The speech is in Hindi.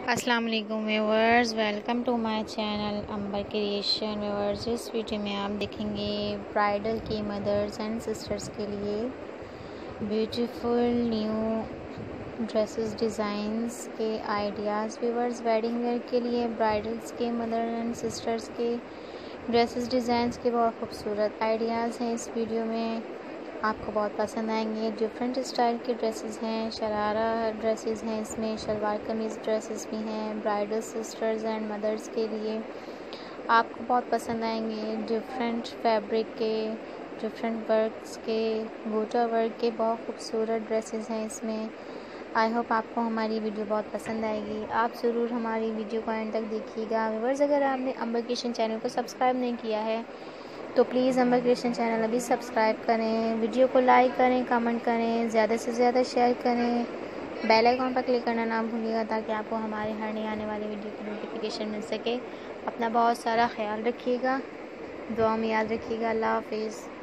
अस्सलाम वालेकुम viewers, welcome to my channel Ambar creation. Viewers, इस वीडियो में आप देखेंगे ब्राइडल की मदर्स एंड सिस्टर्स के लिए ब्यूटीफुल न्यू ड्रेसेस डिज़ाइंस के आइडियाज़। व्यूअर्स, वेडिंग वेयर के लिए ब्राइडल्स के मदर एंड सिस्टर्स के ड्रेसेस डिज़ाइंस के बहुत खूबसूरत आइडियाज़ हैं। इस वीडियो में आपको बहुत पसंद आएंगे। डिफरेंट स्टाइल के ड्रेसेस हैं, शरारा ड्रेसेस हैं, इसमें शलवार कमीज़ ड्रेसेस भी हैं ब्राइडल सिस्टर्स एंड मदर्स के लिए। आपको बहुत पसंद आएंगे। डिफरेंट फैब्रिक के, डिफरेंट वर्क्स के, गोटा वर्क के बहुत खूबसूरत ड्रेसेस हैं इसमें। आई होप आपको हमारी वीडियो बहुत पसंद आएगी। आप ज़रूर हमारी वीडियो को एंड तक देखिएगा। व्यूअर्स, अगर आपने अंबर क्रिएशन चैनल को सब्सक्राइब नहीं किया है तो प्लीज़ अंबर क्रिएशन चैनल अभी सब्सक्राइब करें, वीडियो को लाइक करें, कमेंट करें, ज़्यादा से ज़्यादा शेयर करें, बेल आइकॉन पर क्लिक करना ना भूलिएगा ताकि आपको हमारे हर नई आने वाली वीडियो की नोटिफिकेशन मिल सके। अपना बहुत सारा ख्याल रखिएगा, दुआ में याद रखिएगा। अल्लाह हाफिज़।